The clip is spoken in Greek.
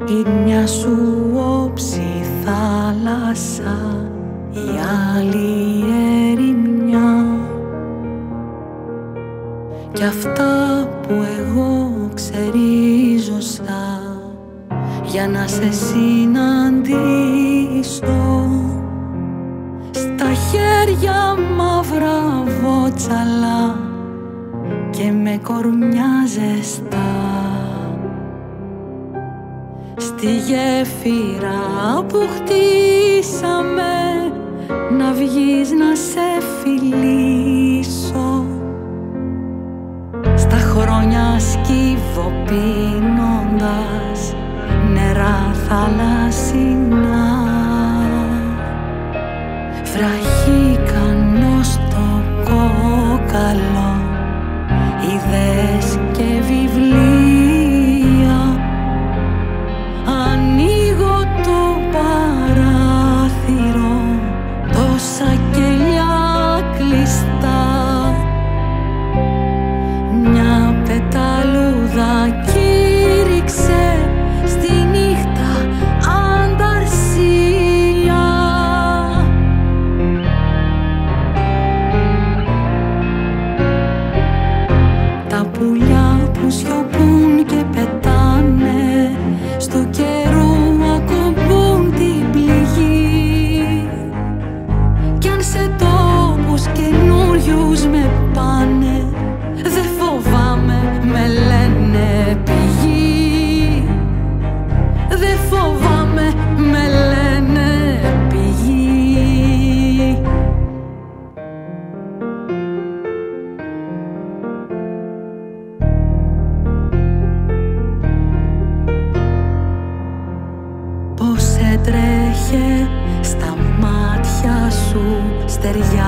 Η μια σου όψη θάλασσα, η άλλη ερημιά. Κι αυτά που εγώ ξερίζωσα για να σε συναντήσω, στα χέρια μαύρα βότσαλα και με κορμιά ζεστά. Στη γέφυρα που χτίσαμε να βγεις να σε φιλήσω, στα χρόνια σκύβω πίνοντας νερά θαλασσινά. Βραχήκαν στο κόκαλο ιδέες και βιβλία. Ανοίγω το παράθυρο, τόσα κελιά κλειστά. Μια πεταλούδα κήρυξε στη νύχτα ανταρσία. Τα πουλιά που σιωπούν και πετάνε, στο καιρό ακουμπούν την πληγή. Κι αν σε τόπους καινούριους με πάνε, δε φοβάμαι, με λένε πηγή. Δε φοβάμαι, με λένε πηγή. Πώς έτρεχε στα μάτια σου στεριά